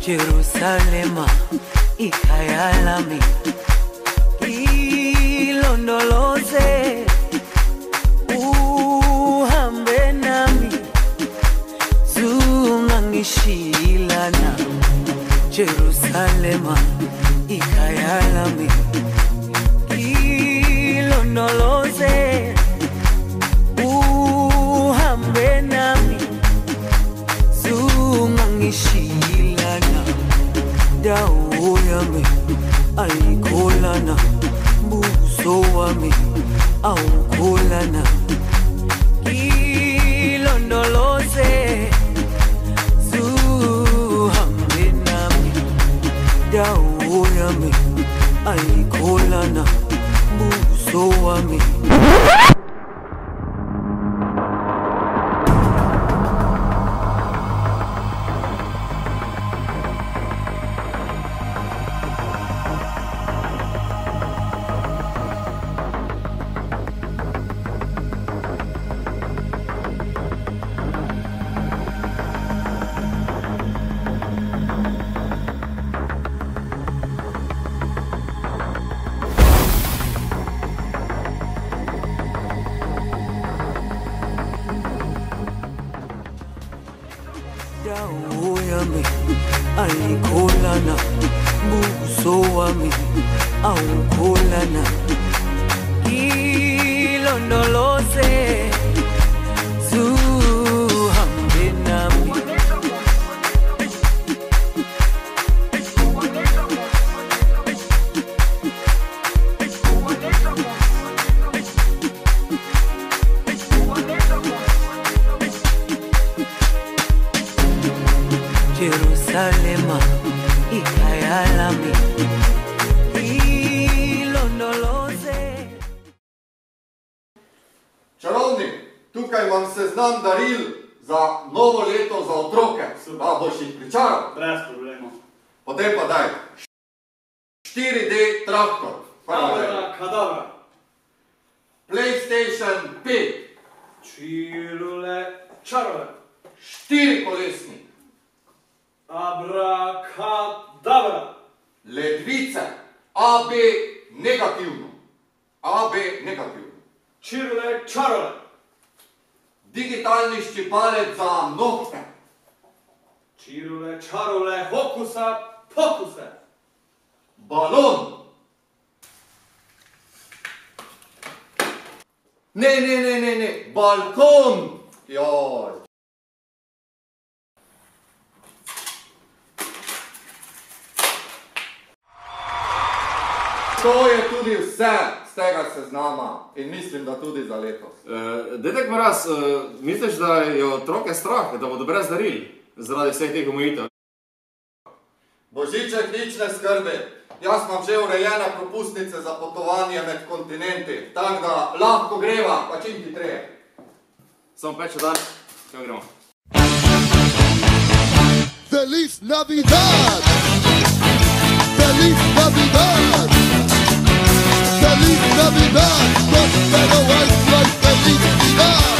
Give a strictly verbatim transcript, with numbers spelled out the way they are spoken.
Jerusalema ikhaya lami, ilondoloze uhambe nami, zungangishilana. Jerusalema ikhaya lami, ilondoloze uhambe nami, zungangishilana. Dawo yami ayikholana, buso wami awukholana. Ilondoloze zuhambe nami, dawo yami ayikholana, buso wami. Dawo yami ayikholana, buso wami awukholana. Ilondoloze zuhambe nami. Jerusalema ikhaya lami, ilondoloze. Čarovnik, tukaj imam seznam daril za novo leto za otroke. A boš jih pričaral? Brez problema. Potem pa daj. štiri D traktor. Kadabra, kadabra. PlayStation pet. Čirule, čarole. štiri kolesnik. Abrakadabra. Ledvice. A B negativno. A B negativno. Čirule, čarole. Digitalni ščipalec za nohte. Čirule, čarole, hokusa, pokuse. Balon. Ne, ne, ne, ne, ne. Balkon. Joj. To je tudi vse z tega seznama in mislim, da tudi za letos. Uh, Dedek Mraz, uh, misliš, da je otroke strah, da bodo brez daril zaradi vseh teh omejitev? Božiček, nič ne skrbi. Jaz imam že urejene propustnice za potovanje med kontinenti, tako da lahko greva, pa čim hitreje. Samo peče dan, kaj gremo? Feliz Navidad! Feliz Navidad! Feliz Navidad! Prospero año y felicidad!